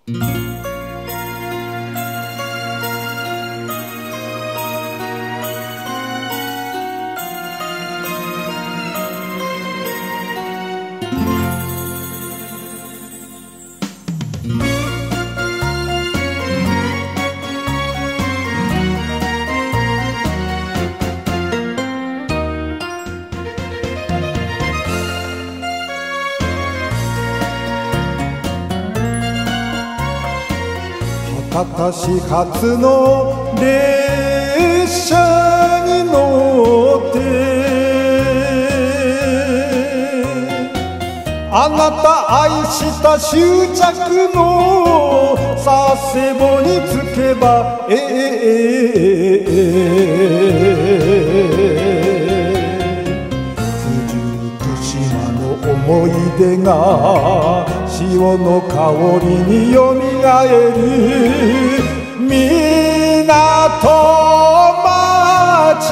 私初の列車に乗ってあなた愛した終着の佐世保に着けば九十九島の思い出が潮の香りによみがえる港町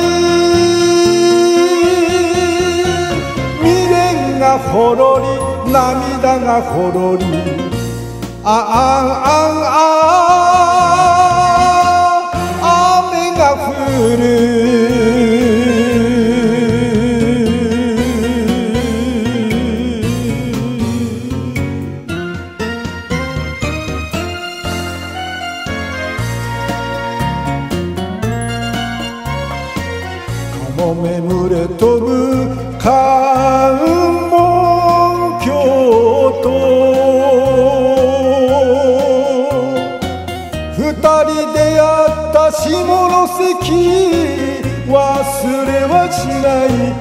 未練がほろり涙がほろり雨が降る眠れ飛ぶ関門橋と二人出会った下関忘れはしない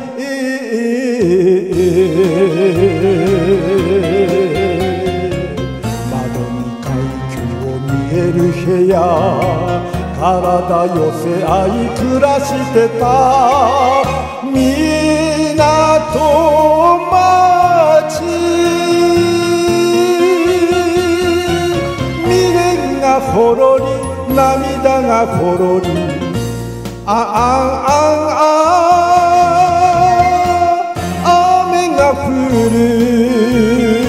窓に海峡を見える部屋体寄せ合い暮らしてた港町未練がほろり涙がほろり雨が降る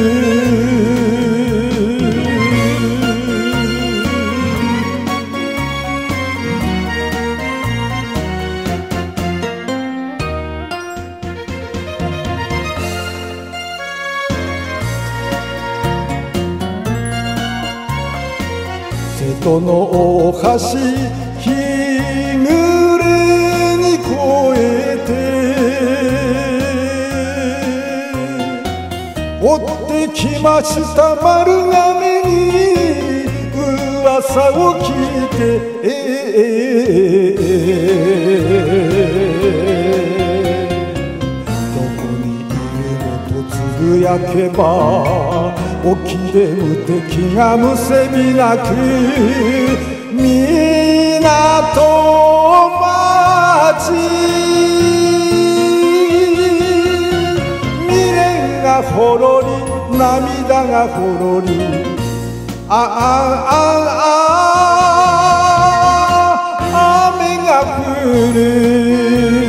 瀬戸の大橋日暮れに越えて追ってきました丸亀に噂を聞いてどこにいるのとつぶやけば沖で無敵がむせびなく港町未練がほろり涙がほろり雨が降る